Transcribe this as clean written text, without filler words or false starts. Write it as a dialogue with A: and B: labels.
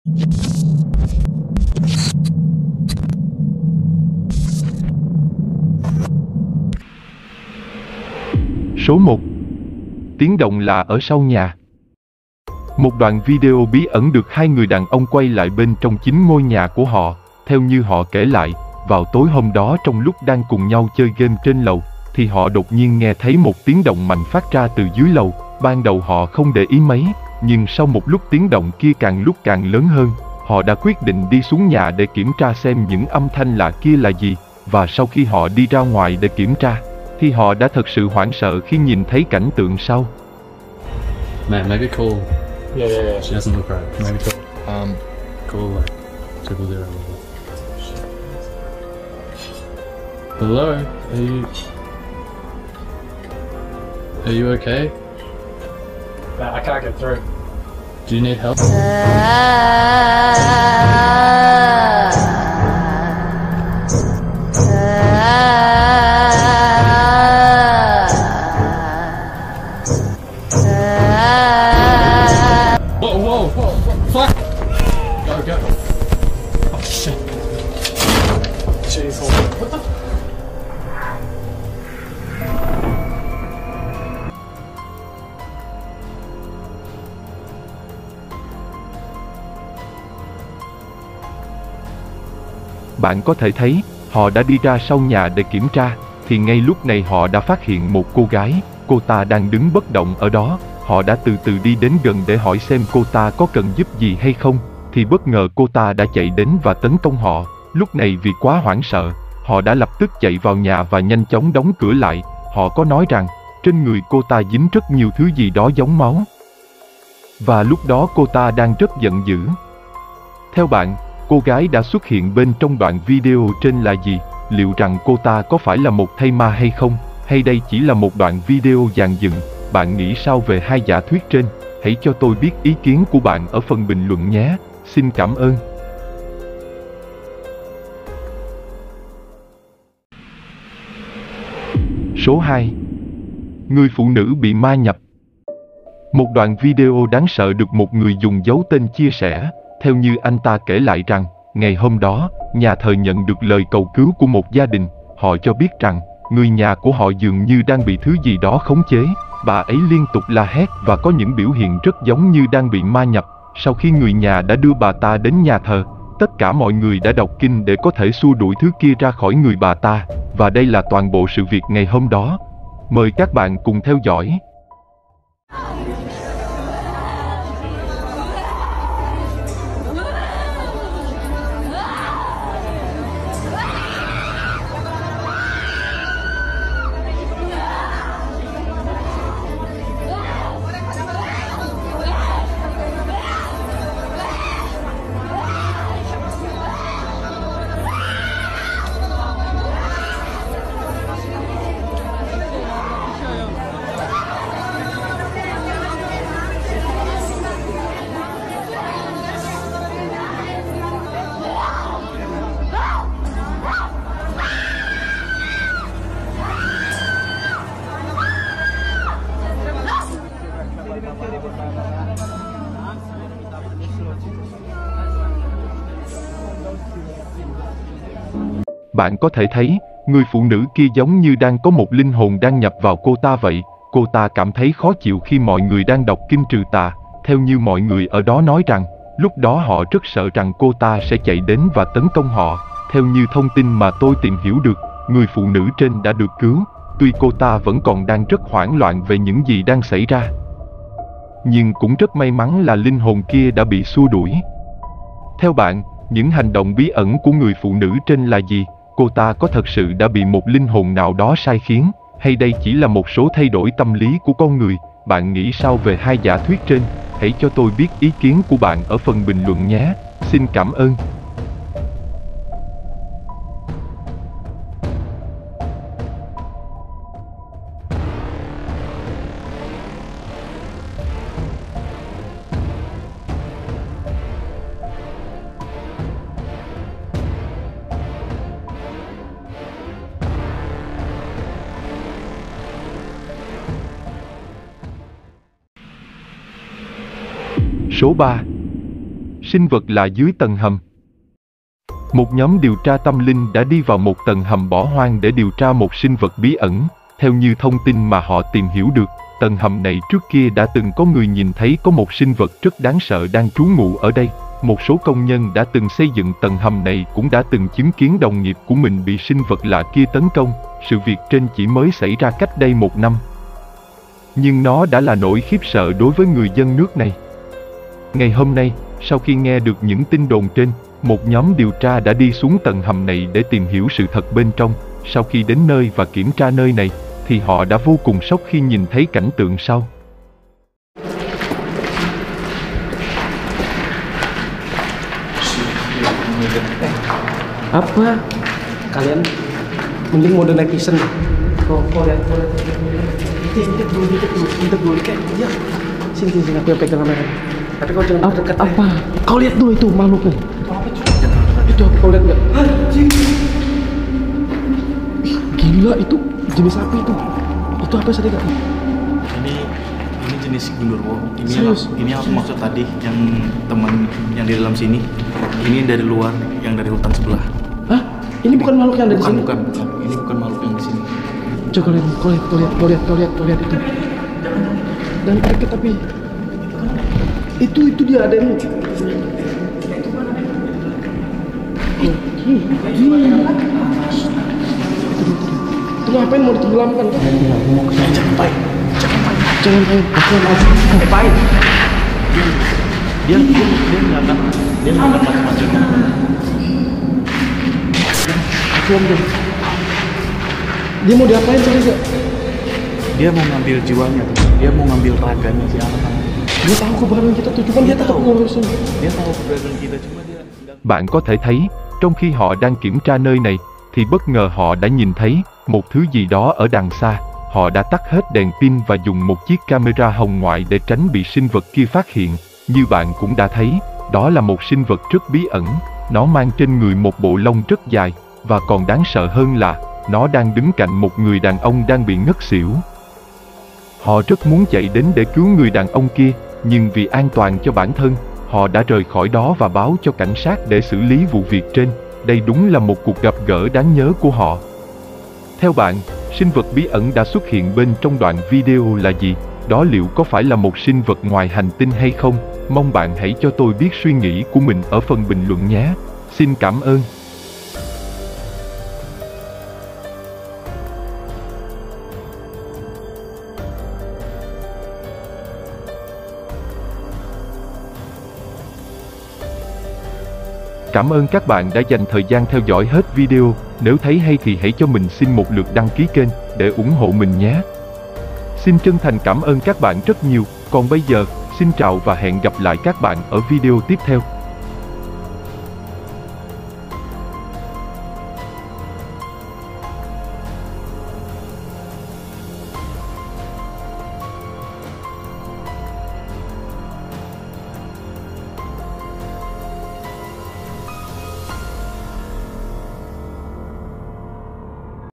A: Số 1. Tiếng động lạ ở sau nhà. Một đoạn video bí ẩn được hai người đàn ông quay lại bên trong chính ngôi nhà của họ. Theo như họ kể lại, vào tối hôm đó trong lúc đang cùng nhau chơi game trên lầu, thì họ đột nhiên nghe thấy một tiếng động mạnh phát ra từ dưới lầu. Ban đầu họ không để ý mấy, nhưng sau một lúc tiếng động kia càng lúc càng lớn hơn. Họ đã quyết định đi xuống nhà để kiểm tra xem những âm thanh lạ kia là gì. Và sau khi họ đi ra ngoài để kiểm tra, thì họ đã thật sự hoảng sợ khi nhìn thấy cảnh tượng sau.
B: Man, maybe call.
C: Yeah.
B: She doesn't look right. Maybe call like 000. Hello, are you okay?
C: Man, I can't get through.
B: Do you need help? Whoa, fuck! Go.
C: Oh shit. Jeez, hold on. What the?
A: Bạn có thể thấy, họ đã đi ra sau nhà để kiểm tra, thì ngay lúc này họ đã phát hiện một cô gái, cô ta đang đứng bất động ở đó. Họ đã từ từ đi đến gần để hỏi xem cô ta có cần giúp gì hay không, thì bất ngờ cô ta đã chạy đến và tấn công họ. Lúc này vì quá hoảng sợ, họ đã lập tức chạy vào nhà và nhanh chóng đóng cửa lại. Họ có nói rằng, trên người cô ta dính rất nhiều thứ gì đó giống máu. Và lúc đó cô ta đang rất giận dữ. Theo bạn, cô gái đã xuất hiện bên trong đoạn video trên là gì? Liệu rằng cô ta có phải là một thây ma hay không? Hay đây chỉ là một đoạn video dàn dựng? Bạn nghĩ sao về hai giả thuyết trên? Hãy cho tôi biết ý kiến của bạn ở phần bình luận nhé. Xin cảm ơn. Số 2. Người phụ nữ bị ma nhập. Một đoạn video đáng sợ được một người dùng giấu tên chia sẻ. Theo như anh ta kể lại rằng, ngày hôm đó, nhà thờ nhận được lời cầu cứu của một gia đình. Họ cho biết rằng, người nhà của họ dường như đang bị thứ gì đó khống chế. Bà ấy liên tục la hét và có những biểu hiện rất giống như đang bị ma nhập. Sau khi người nhà đã đưa bà ta đến nhà thờ, tất cả mọi người đã đọc kinh để có thể xua đuổi thứ kia ra khỏi người bà ta. Và đây là toàn bộ sự việc ngày hôm đó. Mời các bạn cùng theo dõi. Bạn có thể thấy, người phụ nữ kia giống như đang có một linh hồn đang nhập vào cô ta vậy. Cô ta cảm thấy khó chịu khi mọi người đang đọc kinh trừ tà. Theo như mọi người ở đó nói rằng, lúc đó họ rất sợ rằng cô ta sẽ chạy đến và tấn công họ. Theo như thông tin mà tôi tìm hiểu được, người phụ nữ trên đã được cứu, tuy cô ta vẫn còn đang rất hoảng loạn về những gì đang xảy ra. Nhưng cũng rất may mắn là linh hồn kia đã bị xua đuổi. Theo bạn, những hành động bí ẩn của người phụ nữ trên là gì? Cô ta có thật sự đã bị một linh hồn nào đó sai khiến? Hay đây chỉ là một số thay đổi tâm lý của con người? Bạn nghĩ sao về hai giả thuyết trên? Hãy cho tôi biết ý kiến của bạn ở phần bình luận nhé. Xin cảm ơn. Số 3. sinh vật là dưới tầng hầm. Một nhóm điều tra tâm linh đã đi vào một tầng hầm bỏ hoang để điều tra một sinh vật bí ẩn. Theo như thông tin mà họ tìm hiểu được, tầng hầm này trước kia đã từng có người nhìn thấy có một sinh vật rất đáng sợ đang trú ngụ ở đây. Một số công nhân đã từng xây dựng tầng hầm này cũng đã từng chứng kiến đồng nghiệp của mình bị sinh vật lạ kia tấn công. Sự việc trên chỉ mới xảy ra cách đây 1 năm. Nhưng nó đã là nỗi khiếp sợ đối với người dân nước này. Ngày hôm nay, sau khi nghe được những tin đồn trên, một nhóm điều tra đã đi xuống tầng hầm này để tìm hiểu sự thật bên trong. Sau khi đến nơi và kiểm tra nơi này, thì họ đã vô cùng sốc khi nhìn thấy cảnh tượng sau.
D: Apa? Kalian mending mode night vision. Kau lihat. Intip dulu kayak dia. Sini aku yang pegang kamera. Tapi kau jangan dekat. Apa? Kau lihat dulu itu makhluknya. Itu kau lihat nggak? Anjing. Gila itu jenis apa itu? Itu apa sih kak?
B: Ini jenis gundurwo. Ini aku maksud tadi yang teman yang di dalam sini. Ini dari luar, yang dari hutan sebelah.
D: Hah? Ini bukan makhluk yang ada di sini?
B: Bukan. Ini bukan makhluk yang di sini.
D: Coba kau lihat itu. Dan dekat tapi itu dia ada ini. Itu ngapain mau ditenggelamkan kan? Jangan main.
B: Dia nggak akan macam-macam.
D: Dia mau diapain sih Reza?
B: Dia mau ngambil jiwanya, dia mau ngambil raganya si anak.
D: Dia tahu keberadaan kita tuh, cuma dia tahu ngurusin.
B: Dia tahu keberadaan kita, cuma dia.
A: Bạn có thể thấy, trong khi họ đang kiểm tra nơi này, thì bất ngờ họ đã nhìn thấy một thứ gì đó ở đằng xa. Họ đã tắt hết đèn pin và dùng một chiếc camera hồng ngoại để tránh bị sinh vật kia phát hiện. Như bạn cũng đã thấy, đó là một sinh vật rất bí ẩn. Nó mang trên người một bộ lông rất dài, và còn đáng sợ hơn là nó đang đứng cạnh một người đàn ông đang bị ngất xỉu. Họ rất muốn chạy đến để cứu người đàn ông kia, nhưng vì an toàn cho bản thân, họ đã rời khỏi đó và báo cho cảnh sát để xử lý vụ việc trên. Đây đúng là một cuộc gặp gỡ đáng nhớ của họ. Theo bạn, sinh vật bí ẩn đã xuất hiện bên trong đoạn video là gì? Đó liệu có phải là một sinh vật ngoài hành tinh hay không? Mong bạn hãy cho tôi biết suy nghĩ của mình ở phần bình luận nhé. Xin cảm ơn. Cảm ơn các bạn đã dành thời gian theo dõi hết video. Nếu thấy hay thì hãy cho mình xin một lượt đăng ký kênh để ủng hộ mình nhé. Xin chân thành cảm ơn các bạn rất nhiều. Còn bây giờ, xin chào và hẹn gặp lại các bạn ở video tiếp theo.